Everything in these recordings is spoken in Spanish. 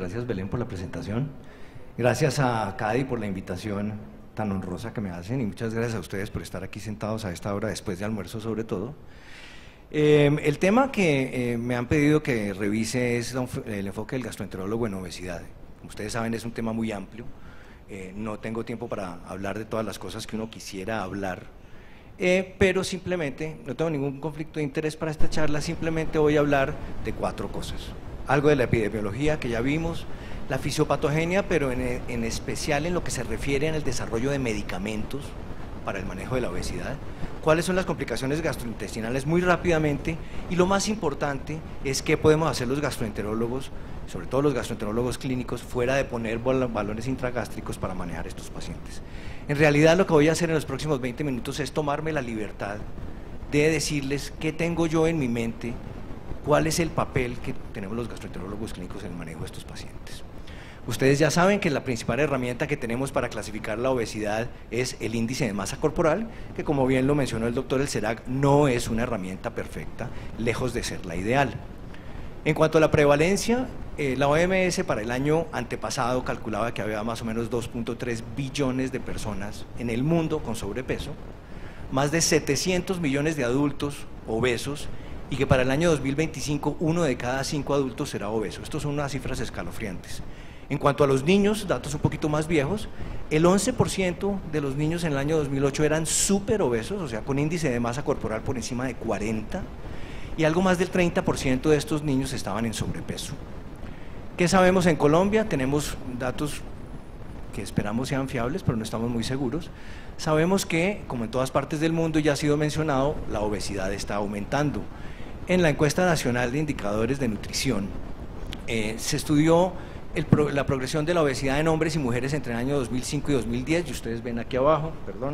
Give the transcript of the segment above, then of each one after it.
gracias Belén por la presentación. Gracias a Cadi por la invitación tan honrosa que me hacen y muchas gracias a ustedes por estar aquí sentados a esta hora después de almuerzo sobre todo. El tema que me han pedido que revise es el enfoque del gastroenterólogo en obesidad. Como ustedes saben, es un tema muy amplio. No tengo tiempo para hablar de todas las cosas que uno quisiera hablar, pero simplemente, no tengo ningún conflicto de interés para esta charla, simplemente voy a hablar de 4 cosas. Algo de la epidemiología que ya vimos, la fisiopatogenia, pero en especial en lo que se refiere al desarrollo de medicamentos para el manejo de la obesidad, cuáles son las complicaciones gastrointestinales muy rápidamente, y lo más importante es qué podemos hacer los gastroenterólogos, sobre todo los gastroenterólogos clínicos, fuera de poner balones intragástricos para manejar estos pacientes. En realidad lo que voy a hacer en los próximos 20 minutos es tomarme la libertad de decirles qué tengo yo en mi mente, cuál es el papel que tenemos los gastroenterólogos clínicos en el manejo de estos pacientes. Ustedes ya saben que la principal herramienta que tenemos para clasificar la obesidad es el índice de masa corporal, que como bien lo mencionó el doctor Elcerac, no es una herramienta perfecta, lejos de ser la ideal. En cuanto a la prevalencia, la OMS para el año antepasado calculaba que había más o menos 2.3 billones de personas en el mundo con sobrepeso, más de 700 millones de adultos obesos, y que para el año 2025 1 de cada 5 adultos será obeso. Estas son unas cifras escalofriantes. En cuanto a los niños, datos un poquito más viejos, el 11% de los niños en el año 2008 eran súper obesos, o sea, con índice de masa corporal por encima de 40, y algo más del 30% de estos niños estaban en sobrepeso. ¿Qué sabemos en Colombia? Tenemos datos que esperamos sean fiables, pero no estamos muy seguros. Sabemos que, como en todas partes del mundo, ya ha sido mencionado, la obesidad está aumentando. En la encuesta nacional de indicadores de nutrición, se estudió la progresión de la obesidad en hombres y mujeres entre el año 2005 y 2010, y ustedes ven aquí abajo,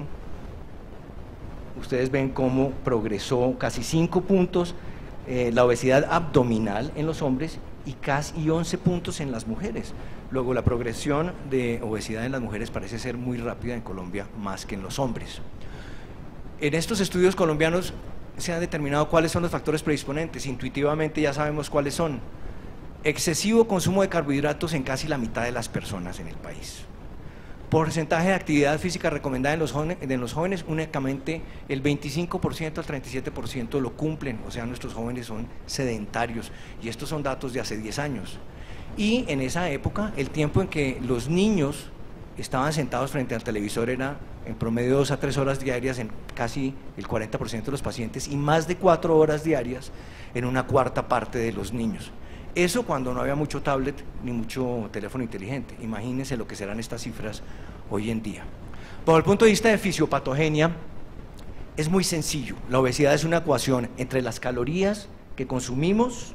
ustedes ven cómo progresó casi 5 puntos la obesidad abdominal en los hombres y casi 11 puntos en las mujeres. Luego la progresión de obesidad en las mujeres parece ser muy rápida en Colombia, más que en los hombres. En estos estudios colombianos se han determinado cuáles son los factores predisponentes, intuitivamente ya sabemos cuáles son. Excesivo consumo de carbohidratos en casi la mitad de las personas en el país. Porcentaje de actividad física recomendada en los jóvenes, únicamente el 25% al 37% lo cumplen, o sea, nuestros jóvenes son sedentarios, y estos son datos de hace 10 años. Y en esa época, el tiempo en que los niños estaban sentados frente al televisor era en promedio 2 a 3 horas diarias en casi el 40% de los pacientes, y más de 4 horas diarias en una cuarta parte de los niños. Eso cuando no había mucho tablet ni mucho teléfono inteligente. Imagínense lo que serán estas cifras hoy en día. Por el punto de vista de fisiopatogenia, es muy sencillo. La obesidad es una ecuación entre las calorías que consumimos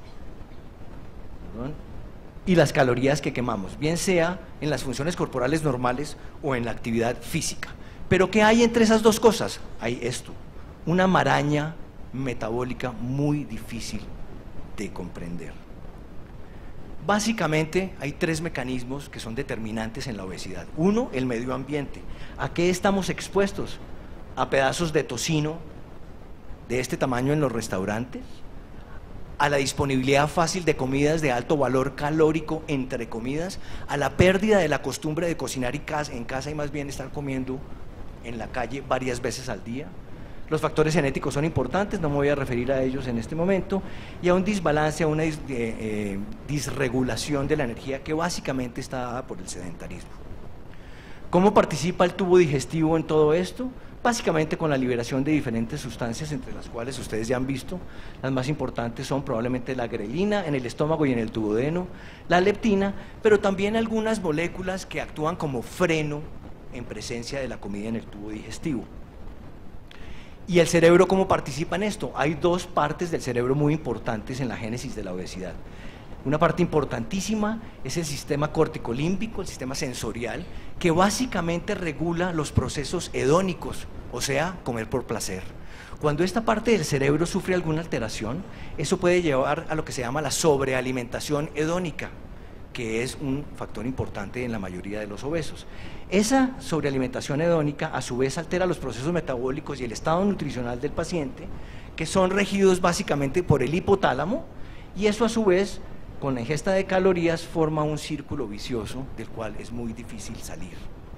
y las calorías que quemamos, bien sea en las funciones corporales normales o en la actividad física. Pero ¿qué hay entre esas dos cosas? Hay esto, una maraña metabólica muy difícil de comprender. Básicamente hay 3 mecanismos que son determinantes en la obesidad. Uno, el medio ambiente. ¿A qué estamos expuestos? A pedazos de tocino de este tamaño en los restaurantes, a la disponibilidad fácil de comidas de alto valor calórico entre comidas, a la pérdida de la costumbre de cocinar en casa y más bien estar comiendo en la calle varias veces al día. Los factores genéticos son importantes, no me voy a referir a ellos en este momento, y a un desbalance, a una disregulación de la energía que básicamente está dada por el sedentarismo. ¿Cómo participa el tubo digestivo en todo esto? Básicamente con la liberación de diferentes sustancias, entre las cuales ustedes ya han visto, las más importantes son probablemente la grelina en el estómago y en el duodeno, la leptina, pero también algunas moléculas que actúan como freno en presencia de la comida en el tubo digestivo. ¿Y el cerebro cómo participa en esto? Hay 2 partes del cerebro muy importantes en la génesis de la obesidad. Una parte importantísima es el sistema corticolímbico, el sistema sensorial, que básicamente regula los procesos hedónicos, o sea, comer por placer. Cuando esta parte del cerebro sufre alguna alteración, eso puede llevar a lo que se llama la sobrealimentación hedónica, que es un factor importante en la mayoría de los obesos. Esa sobrealimentación hedónica a su vez altera los procesos metabólicos y el estado nutricional del paciente, que son regidos básicamente por el hipotálamo, y eso a su vez con la ingesta de calorías forma un círculo vicioso del cual es muy difícil salir.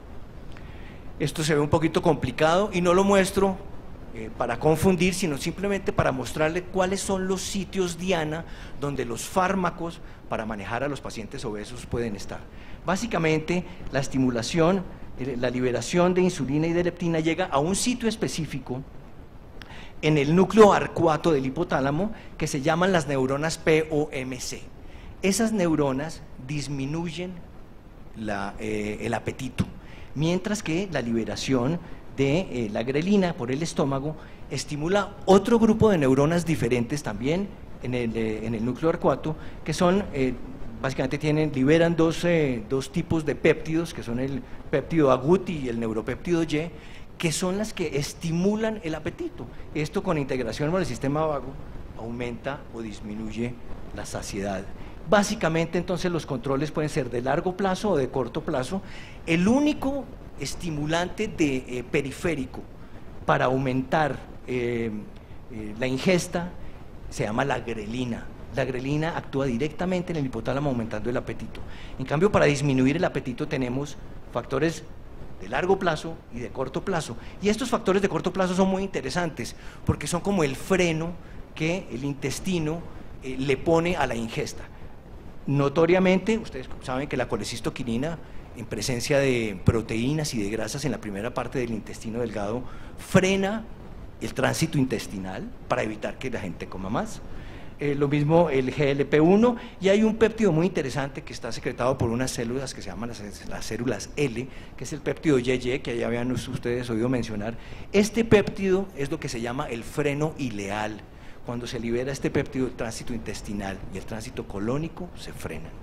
Esto se ve un poquito complicado y no lo muestro para confundir, sino simplemente para mostrarle cuáles son los sitios diana donde los fármacos para manejar a los pacientes obesos pueden estar. Básicamente, la estimulación, la liberación de insulina y de leptina llega a un sitio específico en el núcleo arcuato del hipotálamo que se llaman las neuronas POMC. Esas neuronas disminuyen el apetito, mientras que la liberación de la grelina por el estómago estimula otro grupo de neuronas diferentes también en el núcleo arcuato, que son, básicamente liberan dos tipos de péptidos, que son el péptido agouti y el neuropéptido Y, que son las que estimulan el apetito. Esto, con integración con el sistema vago, aumenta o disminuye la saciedad. Básicamente, entonces, los controles pueden ser de largo plazo o de corto plazo. El único estimulante periférico para aumentar la ingesta se llama la grelina. La grelina actúa directamente en el hipotálamo aumentando el apetito. En cambio, para disminuir el apetito tenemos factores de largo plazo y de corto plazo. Y estos factores de corto plazo son muy interesantes porque son como el freno que el intestino le pone a la ingesta. Notoriamente, ustedes saben que la colecistoquinina, en presencia de proteínas y de grasas en la primera parte del intestino delgado, frena el tránsito intestinal para evitar que la gente coma más. Lo mismo el GLP-1, y hay un péptido muy interesante que está secretado por unas células que se llaman las células L, que es el péptido YY, que ya habían ustedes oído mencionar. Este péptido es lo que se llama el freno ileal. Cuando se libera este péptido, el tránsito intestinal y el tránsito colónico se frenan.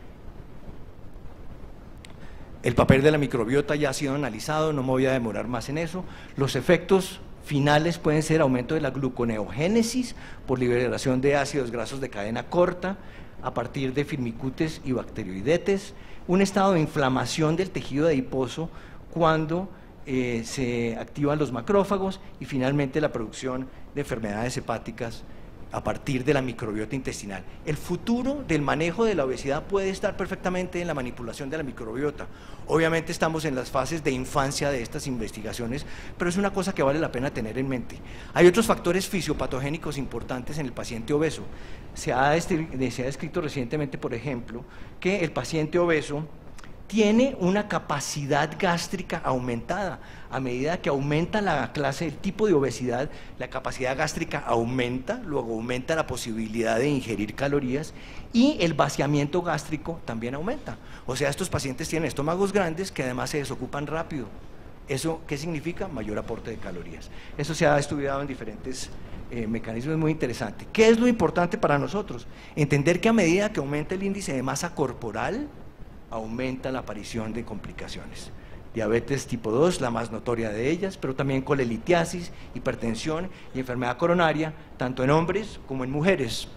El papel de la microbiota ya ha sido analizado, no me voy a demorar más en eso. Los efectos finales pueden ser aumento de la gluconeogénesis por liberación de ácidos grasos de cadena corta a partir de firmicutes y bacteroidetes, un estado de inflamación del tejido adiposo cuando se activan los macrófagos, y finalmente la producción de enfermedades hepáticas a partir de la microbiota intestinal. El futuro del manejo de la obesidad puede estar perfectamente en la manipulación de la microbiota. Obviamente estamos en las fases de infancia de estas investigaciones, pero es una cosa que vale la pena tener en mente. Hay otros factores fisiopatogénicos importantes en el paciente obeso. Se ha descrito recientemente, por ejemplo, que el paciente obeso tiene una capacidad gástrica aumentada. A medida que aumenta la clase, el tipo de obesidad, la capacidad gástrica aumenta, luego aumenta la posibilidad de ingerir calorías y el vaciamiento gástrico también aumenta. O sea, estos pacientes tienen estómagos grandes que además se desocupan rápido. ¿Eso qué significa? Mayor aporte de calorías. Eso se ha estudiado en diferentes mecanismos muy interesantes. ¿Qué es lo importante para nosotros? Entender que a medida que aumenta el índice de masa corporal, aumenta la aparición de complicaciones. Diabetes tipo 2, la más notoria de ellas, pero también colelitiasis, hipertensión y enfermedad coronaria, tanto en hombres como en mujeres.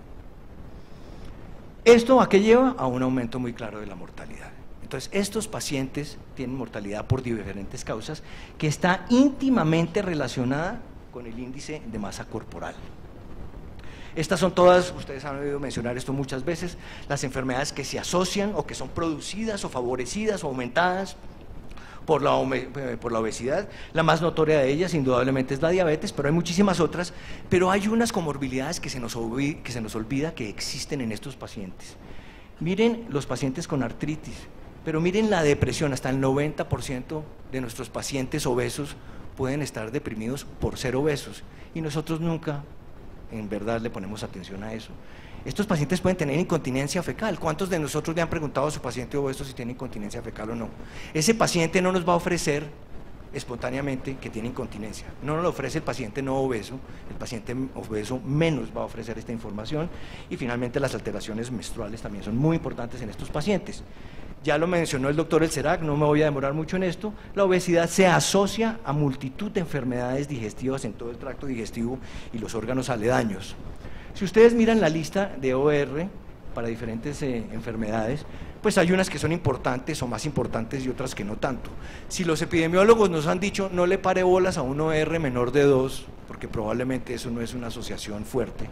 ¿Esto a qué lleva? A un aumento muy claro de la mortalidad. Entonces, estos pacientes tienen mortalidad por diferentes causas que está íntimamente relacionada con el índice de masa corporal. Estas son todas, ustedes han oído mencionar esto muchas veces, las enfermedades que se asocian o que son producidas o favorecidas o aumentadas por la obesidad. La más notoria de ellas indudablemente es la diabetes, pero hay muchísimas otras, pero hay unas comorbilidades que se nos olvida que existen en estos pacientes. Miren los pacientes con artritis, pero miren la depresión. Hasta el 90% de nuestros pacientes obesos pueden estar deprimidos por ser obesos, y nosotros nunca en verdad le ponemos atención a eso. Estos pacientes pueden tener incontinencia fecal. ¿Cuántos de nosotros le han preguntado a su paciente obeso si tiene incontinencia fecal o no? Ese paciente no nos va a ofrecer espontáneamente que tiene incontinencia. No nos lo ofrece el paciente no obeso. El paciente obeso menos va a ofrecer esta información. Y finalmente, las alteraciones menstruales también son muy importantes en estos pacientes. Ya lo mencionó el doctor Elcerac, no me voy a demorar mucho en esto. La obesidad se asocia a multitud de enfermedades digestivas en todo el tracto digestivo y los órganos aledaños. Si ustedes miran la lista de OR para diferentes enfermedades, pues hay unas que son importantes o más importantes y otras que no tanto. Si los epidemiólogos nos han dicho no le pare bolas a un OR menor de 2, porque probablemente eso no es una asociación fuerte,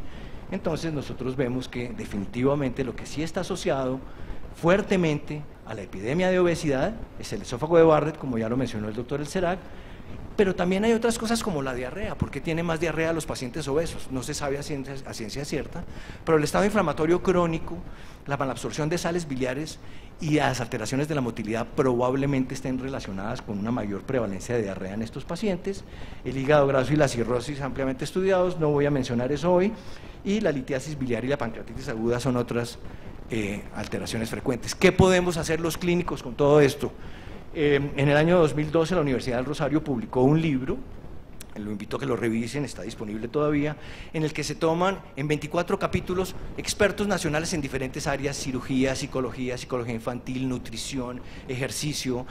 Entonces nosotros vemos que definitivamente lo que sí está asociado fuertemente a la epidemia de obesidad es el esófago de Barrett, como ya lo mencionó el doctor El Serac, pero también hay otras cosas como la diarrea. ¿Por qué tienen más diarrea los pacientes obesos? No se sabe a ciencia cierta, pero el estado inflamatorio crónico, la malabsorción de sales biliares y las alteraciones de la motilidad probablemente estén relacionadas con una mayor prevalencia de diarrea en estos pacientes. El hígado graso y la cirrosis ampliamente estudiados, no voy a mencionar eso hoy, y la litiasis biliar y la pancreatitis aguda son otras alteraciones frecuentes. ¿Qué podemos hacer los clínicos con todo esto? En el año 2012 la Universidad del Rosario publicó un libro, lo invito a que lo revisen, está disponible todavía, en el que se toman en 24 capítulos expertos nacionales en diferentes áreas: cirugía, psicología infantil, nutrición, ejercicio,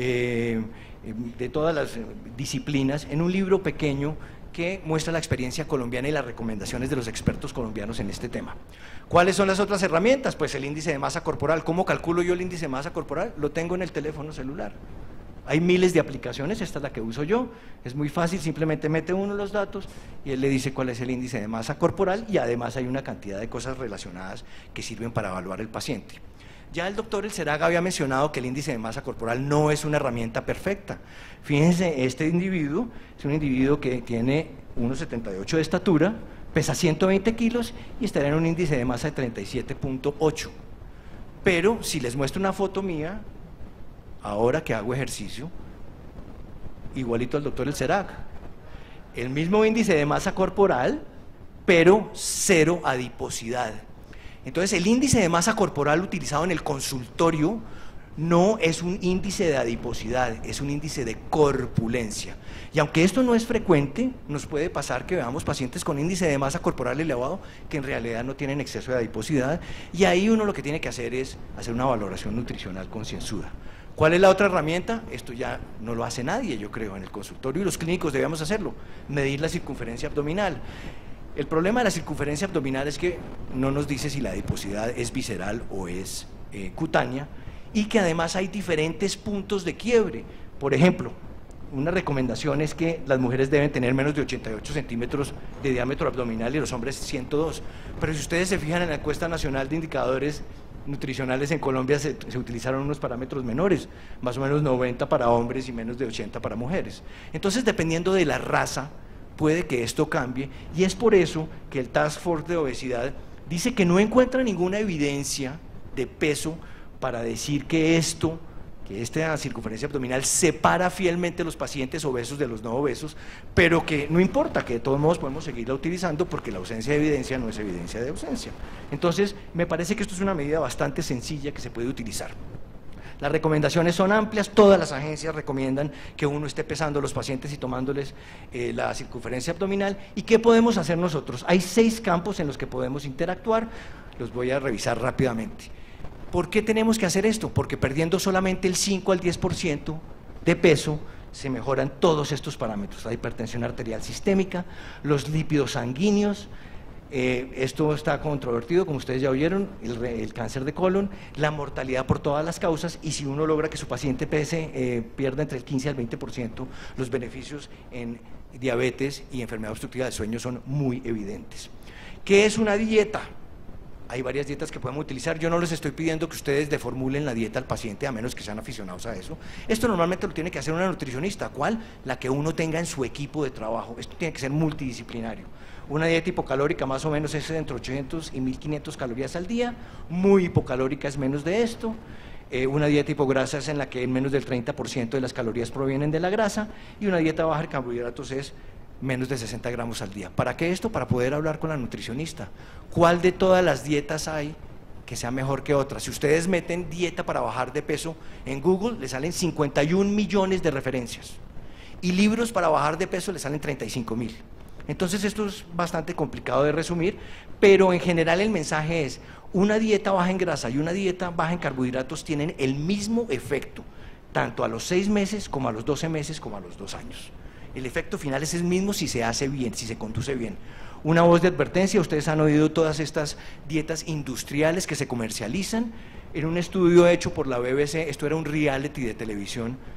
de todas las disciplinas, en un libro pequeño que muestra la experiencia colombiana y las recomendaciones de los expertos colombianos en este tema. ¿Cuáles son las otras herramientas? Pues el índice de masa corporal. ¿Cómo calculo yo el índice de masa corporal? Lo tengo en el teléfono celular. Hay miles de aplicaciones, esta es la que uso yo, es muy fácil, simplemente mete uno los datos y él le dice cuál es el índice de masa corporal, y además hay una cantidad de cosas relacionadas que sirven para evaluar el paciente. Ya el doctor El Serac había mencionado que el índice de masa corporal no es una herramienta perfecta. Fíjense, este individuo es un individuo que tiene 1,78 de estatura, pesa 120 kilos y estará en un índice de masa de 37.8. Pero si les muestro una foto mía, ahora que hago ejercicio, igualito al doctor El Serac, el mismo índice de masa corporal, pero cero adiposidad. Entonces el índice de masa corporal utilizado en el consultorio no es un índice de adiposidad, es un índice de corpulencia. Y aunque esto no es frecuente, nos puede pasar que veamos pacientes con índice de masa corporal elevado que en realidad no tienen exceso de adiposidad, y ahí uno lo que tiene que hacer es hacer una valoración nutricional concienzuda. ¿Cuál es la otra herramienta? Esto ya no lo hace nadie, yo creo, en el consultorio, y los clínicos debemos hacerlo: medir la circunferencia abdominal. El problema de la circunferencia abdominal es que no nos dice si la adiposidad es visceral o es cutánea, y que además hay diferentes puntos de quiebre. Por ejemplo, una recomendación es que las mujeres deben tener menos de 88 centímetros de diámetro abdominal y los hombres 102, pero si ustedes se fijan en la encuesta nacional de indicadores nutricionales en Colombia se utilizaron unos parámetros menores, más o menos 90 para hombres y menos de 80 para mujeres. Entonces, dependiendo de la raza, puede que esto cambie, y es por eso que el Task Force de Obesidad dice que no encuentra ninguna evidencia de peso para decir que esta circunferencia abdominal separa fielmente los pacientes obesos de los no obesos, pero que no importa, que de todos modos podemos seguirla utilizando porque la ausencia de evidencia no es evidencia de ausencia. Entonces, me parece que esto es una medida bastante sencilla que se puede utilizar. Las recomendaciones son amplias, todas las agencias recomiendan que uno esté pesando a los pacientes y tomándoles la circunferencia abdominal. ¿Y qué podemos hacer nosotros? Hay 6 campos en los que podemos interactuar, los voy a revisar rápidamente. ¿Por qué tenemos que hacer esto? Porque perdiendo solamente el 5 al 10% de peso, se mejoran todos estos parámetros: la hipertensión arterial sistémica, los lípidos sanguíneos, esto está controvertido, como ustedes ya oyeron, el cáncer de colon, la mortalidad por todas las causas, y si uno logra que su paciente pierda entre el 15 al 20%, los beneficios en diabetes y enfermedad obstructiva del sueño son muy evidentes. ¿Qué es una dieta? Hay varias dietas que podemos utilizar. Yo no les estoy pidiendo que ustedes deformulen la dieta al paciente, a menos que sean aficionados a eso. Esto normalmente lo tiene que hacer una nutricionista. ¿Cuál? La que uno tenga en su equipo de trabajo. Esto tiene que ser multidisciplinario. Una dieta hipocalórica más o menos es entre 800 y 1500 calorías al día. Muy hipocalórica es menos de esto. Una dieta hipograsa es en la que menos del 30% de las calorías provienen de la grasa, y una dieta baja en carbohidratos es menos de 60 gramos al día. ¿Para qué esto? Para poder hablar con la nutricionista. ¿Cuál de todas las dietas hay que sea mejor que otra? Si ustedes meten dieta para bajar de peso en Google, le salen 51 millones de referencias, y libros para bajar de peso le salen 35.000. Entonces esto es bastante complicado de resumir, pero en general el mensaje es: una dieta baja en grasa y una dieta baja en carbohidratos tienen el mismo efecto, tanto a los 6 meses como a los 12 meses como a los 2 años. El efecto final es el mismo si se hace bien, si se conduce bien. Una voz de advertencia: ustedes han oído todas estas dietas industriales que se comercializan. En un estudio hecho por la BBC, esto era un reality de televisión,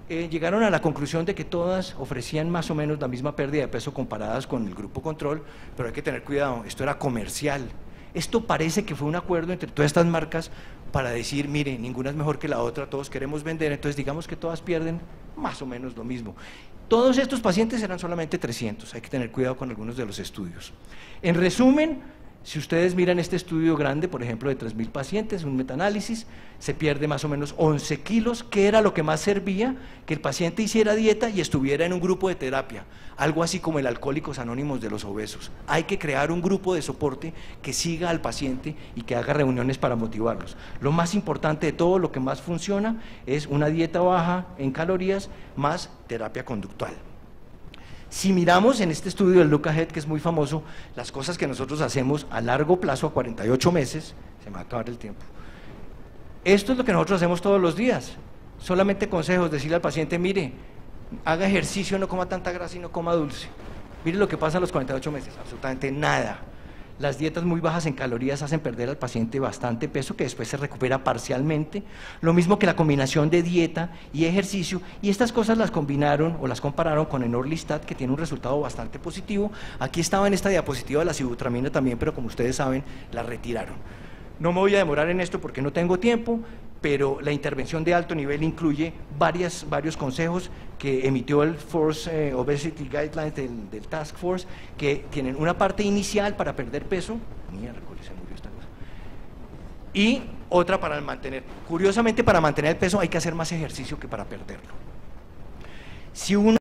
llegaron a la conclusión de que todas ofrecían más o menos la misma pérdida de peso comparadas con el grupo control, pero hay que tener cuidado, esto era comercial. Esto parece que fue un acuerdo entre todas estas marcas para decir, mire, ninguna es mejor que la otra, todos queremos vender, entonces digamos que todas pierden más o menos lo mismo. Todos estos pacientes eran solamente 300, hay que tener cuidado con algunos de los estudios. En resumen, si ustedes miran este estudio grande, por ejemplo, de 3.000 pacientes, un metaanálisis, se pierde más o menos 11 kilos, que era lo que más servía, que el paciente hiciera dieta y estuviera en un grupo de terapia, algo así como el Alcohólicos Anónimos de los obesos. Hay que crear un grupo de soporte que siga al paciente y que haga reuniones para motivarlos. Lo más importante de todo, lo que más funciona, es una dieta baja en calorías más terapia conductual. Si miramos en este estudio del Look Ahead, que es muy famoso, las cosas que nosotros hacemos a largo plazo, a 48 meses, se me va a acabar el tiempo. Esto es lo que nosotros hacemos todos los días, solamente consejos, decirle al paciente, mire, haga ejercicio, no coma tanta grasa y no coma dulce. Mire lo que pasa a los 48 meses, absolutamente nada. Las dietas muy bajas en calorías hacen perder al paciente bastante peso que después se recupera parcialmente, lo mismo que la combinación de dieta y ejercicio, y estas cosas las combinaron o las compararon con el Orlistat, que tiene un resultado bastante positivo. Aquí estaba en esta diapositiva la sibutramina también, pero como ustedes saben, la retiraron. No me voy a demorar en esto porque no tengo tiempo, pero la intervención de alto nivel incluye varios consejos que emitió el Force Obesity Guidelines del Task Force, que tienen una parte inicial para perder peso, miércoles se murió esta cosa, y otra para mantener. Curiosamente, para mantener el peso hay que hacer más ejercicio que para perderlo. Si uno